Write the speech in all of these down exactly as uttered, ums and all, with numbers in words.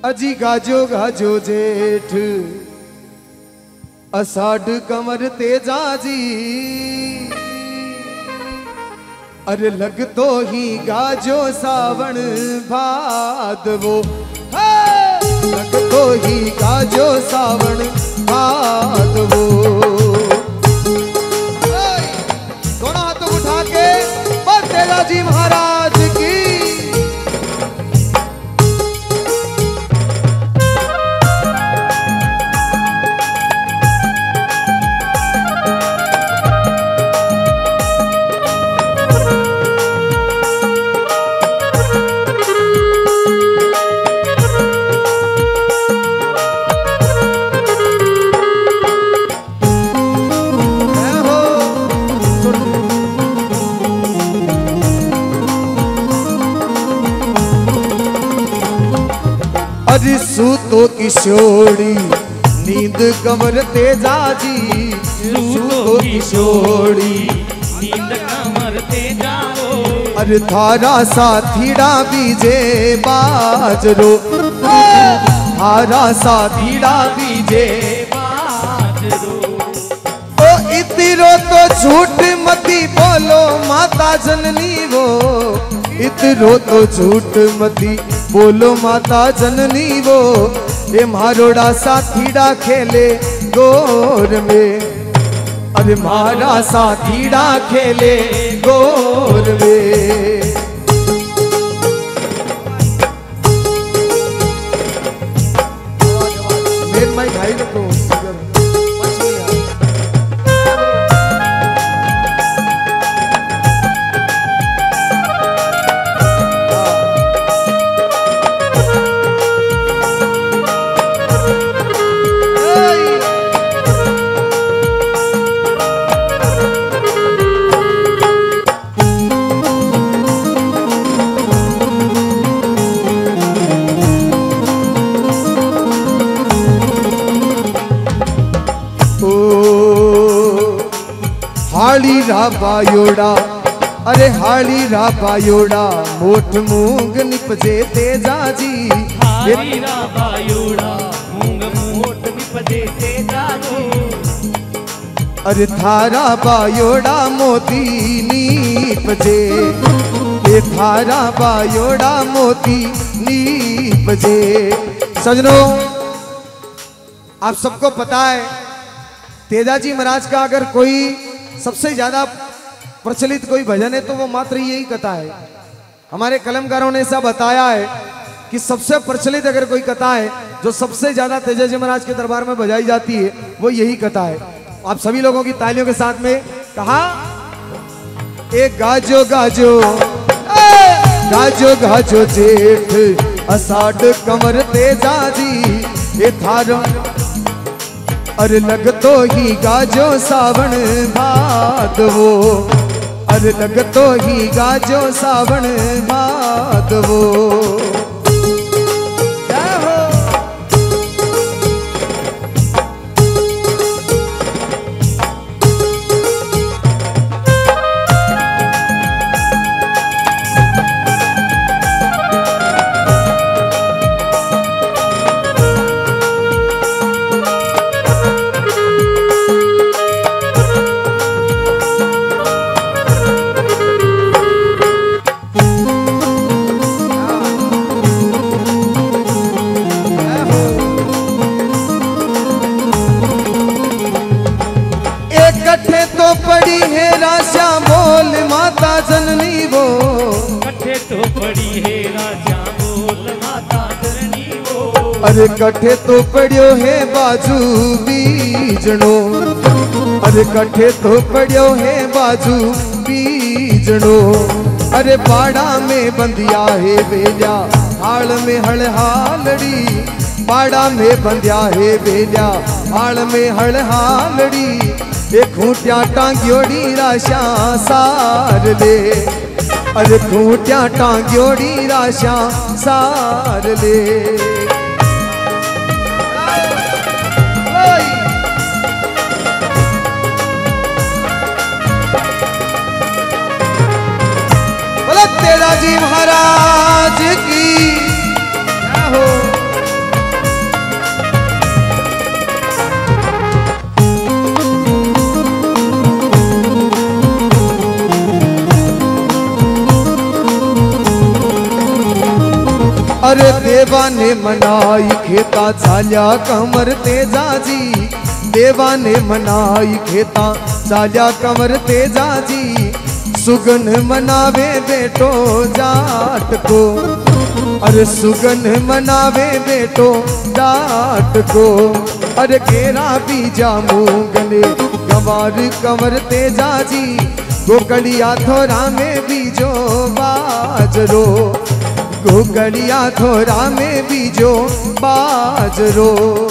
अजी गाजो गाजो जेठ अषाढ़ कमर तेजा जी, अरे लग तो ही गाजो सावन भादवो, लग तो ही गाजो सावन भादवो। दोनों हाथों उठा के बस तेजा जी महाराज की। अरे सूतो किशोरी नींद कमर तेजा जी, सूतो किशोरी नींद कमर तेजा। अरे थारा साथीड़ा बीजे बाजरो, थारा साथीड़ा बीजे बाजरो। ओ इतरो तो झूठ मती बोलो माता जननी वो, इतरो तो झूठ मती बोलो माता जननी वो। ये मारोड़ा साथीड़ा खेले गोर में, अरे मारा साथीड़ा खेले गोर में। मेरे माई भाई को हाली राबायोड़ा, अरे हाली राबायोड़ा मोठ मूंग निपजे तेजा जी। हाली राबायोड़ा मूंग मोठ निपजे तेजा जी। अरे थारा बायोड़ा मोती नीपजे, ये थारा बायोड़ा मोती नीपजे। सजनों आप सबको पता है तेजा जी महाराज का अगर कोई सबसे ज्यादा प्रचलित कोई भजन है तो वो मात्र यही कथा है। हमारे कलमकारों ने ऐसा बताया है कि सबसे प्रचलित अगर कोई कथा है जो सबसे ज्यादा तेजा जी महाराज के दरबार में बजाई जाती है वो यही कथा है। आप सभी लोगों की तालियों के साथ में कहा, एक गाजो गाजो गाजो गाजो जेठ अषाढ़ कमर तेजा जी, ये थारो अरे लग तो ही गाजो सावन भादवो, अरे लग तो ही गाजो सावन भादवो। पड़ी है राशा बोल माता जननी वो, कठे तो पड़ी है राशा बोल माता जननी वो। अरे कठे तो पड़ियो है बाजू बीजनो, अरे कठे तो पड़ियो है बाजू बीजनो। अरे बाड़ा में बंदिया है बेजा हाल में हल हालड़ी, बाड़ा में बंदिया है बेजा हाल में हल हालड़ी। एक खूंटिया टांग्योड़ी राशा सार ले, अरे खूंटिया टांग्योड़ी राशा सार ले। बोलो तेजा जी महाराज की जय हो। देवा ने मनाई खेता चाल्या कमर तेजा जी, देवा ने मनाई खेता चाल्या कमर तेजा जी। सुगन मनावे बेटो जाट को, अरे सुगन मनावे बेटो जाट को। अरे केरा बीजा मूंगने गंवार कंवर तेजा जी, गोकड़िया थोरा में बीजो बाजरो, गोकड़िया थोरा में बीजो बाजरो।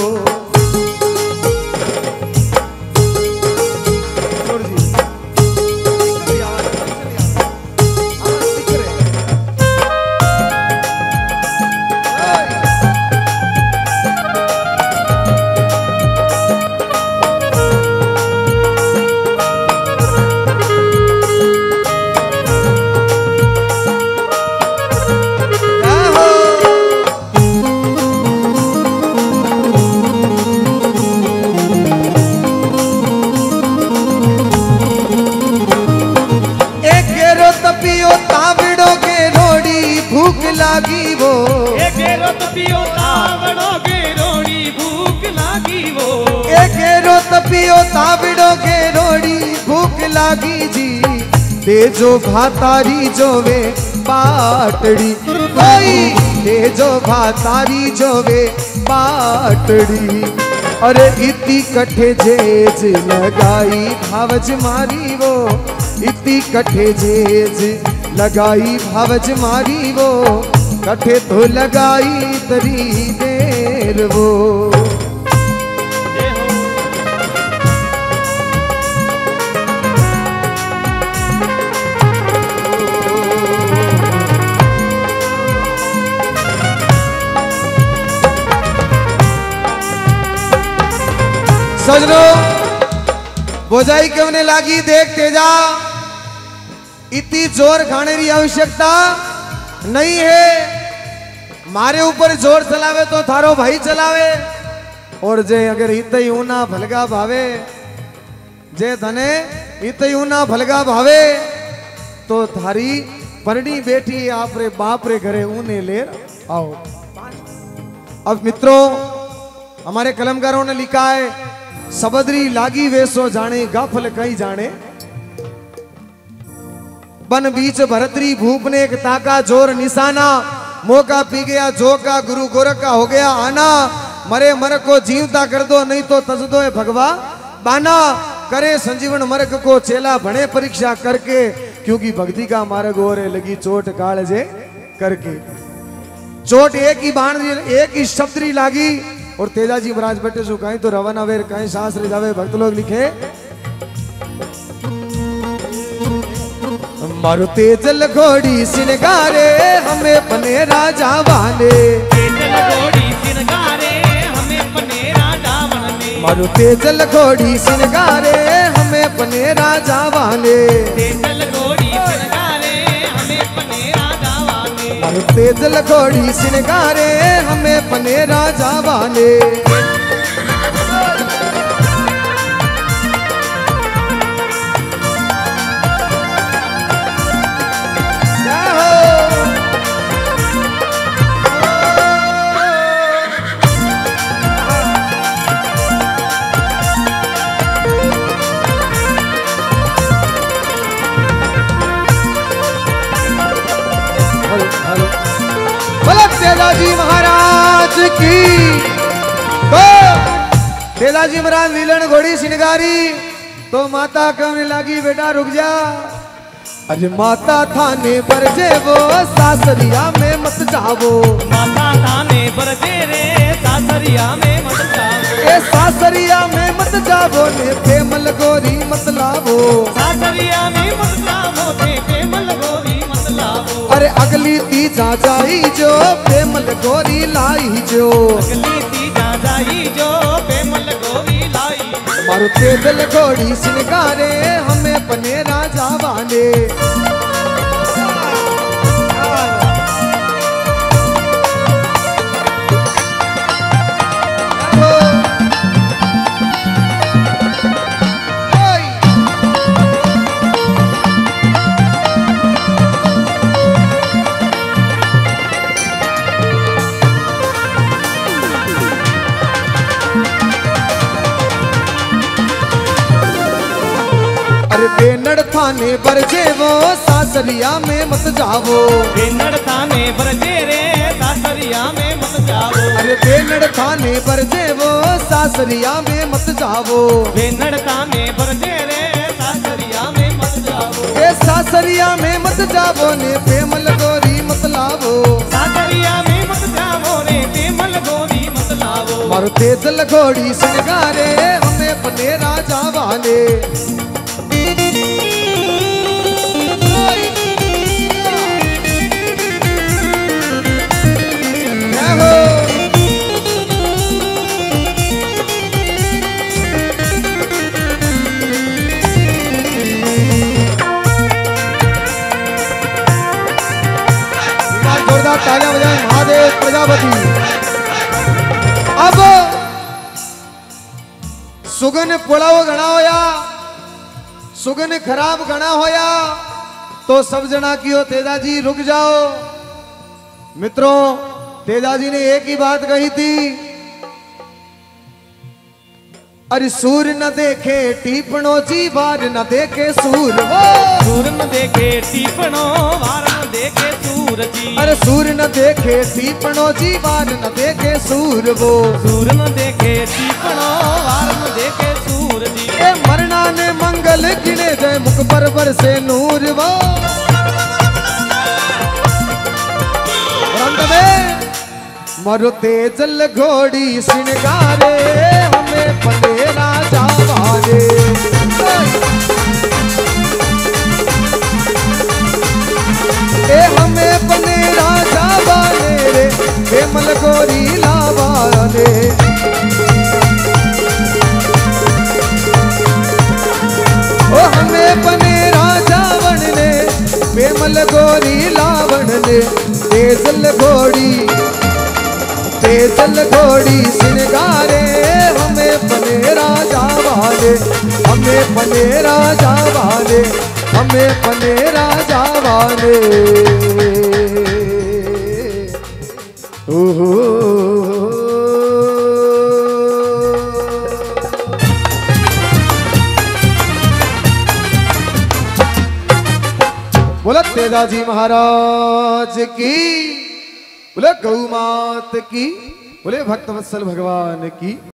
लागी वो एक रोत पियो तावड़ो के रोड़ी भूख लागी वो, एक रोत पियो तावड़ो के रोड़ी भूख लागी जी। तेजो भातारी जोवे पाटड़ी कोई, तेजो भातारी जोवे पाटड़ी। अरे इतनी कठे जेज लगाई भावज मारी वो, इतनी कठे जेज लगाई भावज मारी वो। कठे तो लगाई तरी देर वो। सजनो बोझाई क्यों ने लागी देख तेजा, इतनी जोर खाने की आवश्यकता नहीं है। मारे ऊपर जोर चलावे तो थारो भाई चलावे, और जे अगर इत ऊना भलगा भावे, जे धने इत ऊना भलगा भावे तो थारी परनी बेटी आप रे बाप रे घरे ऊने ले आओ। अब मित्रों हमारे कलमकारों ने लिखा है, सबदरी लागी वेसो जाने गाफल कहीं जाने। बन बीच भरतरी भूप ने एक ताका जोर निशाना, मौका पी गया जो का गुरु गोरख का हो गया आना। मरे मर को जीवता कर दो नहीं तो तज दो है भगवा बाना। करे संजीवन मर्ग को चेला बने परीक्षा करके, क्योंकि भक्ति का मार्ग और लगी चोट कालजे करके। चोट एक ही बाण एक ही शब्दरी लागी, और तेजा जी महाराज बैठे सु कहीं तो रवाना वेर कहीं शास्त्र जावे। भक्त लोग लिखे मारो तेजल घोड़ी सिनगारे हमें पने राजा वाले, तेजल घोड़ी सिनगारे हमें पने राजा वाले। मारो तेजल घोड़ी सिनगारे हमें पने राजा वाले, तेजल घोड़ी सिनगारे हमें पने राजा वाले। मारो तेजल घोड़ी सिनगारे हमें पने राजा वाले। तेजाजी महाराज की तो तेजाजी महाराज नीलन घोड़ी सिनगारी तो माता कहने लगी बेटा रुक जा। अरे माता थाने पर जे वो सासरिया में मत जावो, माता थाने पर रे सासरिया में मत जावो। ए सासरिया में मत जावो ने प्रेमल गोरी मत लावो, सासरिया में मत जावो ने प्रेमल गोरी मत लावो। अरे अगली तीजा जाई जो प्रेमल गोरी लाई जो, अगली तीजा जाई जो प्रेमल गोरी लाई। मारो तेजल घोड़ी सिनगारे हमें पने राजा वाले। बेनड़ थाने बरजे वो सासरिया में मत जावो। बेनड़ थाने बरजे रे सासरिया में मत जावो। अरे बेनड़ थाने बरजे वो सासरिया में मत जावो। बेनड़ थाने बरजे रे सासरिया में मत जावो। ए सासरिया में मत जावो ने पेमल गोरी मत लावो। सासरिया में मत जावो रे पेमल गोरी मत लावो। मारो तेजल घोड़ी सिंगारे हमें पने राजा वाले। जोरदार तालियां बजाएं महादेव प्रजापति। अब सुगन पुलाव घना होया, सुगन खराब घना होया तो सब जना कियो तेजाजी रुक जाओ। मित्रों तेजाजी ने एक ही बात कही थी, अरे सूर न देखे टीपणो जी वार न देखे सूर वो। सूर न देखे टीपणो वार न देखे सूर जी। अरे सूर न देखे टीपणो जी वार न देखे सूर वो। सूर न देखे टीपणो वार न देखे सूर जी। ए मरना ने मंगल गिने जय मुख पर बर से नूर वो। रंग में मरो तेजल घोड़ी सिंगारे हमें पने राजा वाले। ए हमें पने राजा वाले रे पेमल गोरी लावाले। ओ हमें पने राजा बनने पेमल गोरी लावण ने। तेजल घोड़ी तेजल घोड़ी सिंगारे हमें पने राजा वाले। हमें पने राजा वाले, हमें पने राजा वाले। ओहो बोला तेजाजी महाराज की, बोले गौ मात की, बोले भक्तवत्सल भगवान की।